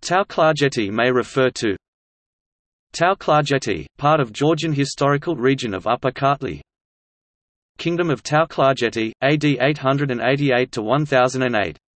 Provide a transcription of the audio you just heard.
Tao-Klarjeti may refer to Tao-Klarjeti, part of Georgian historical region of Upper Kartli. Kingdom of Tao-Klarjeti, AD 888–1008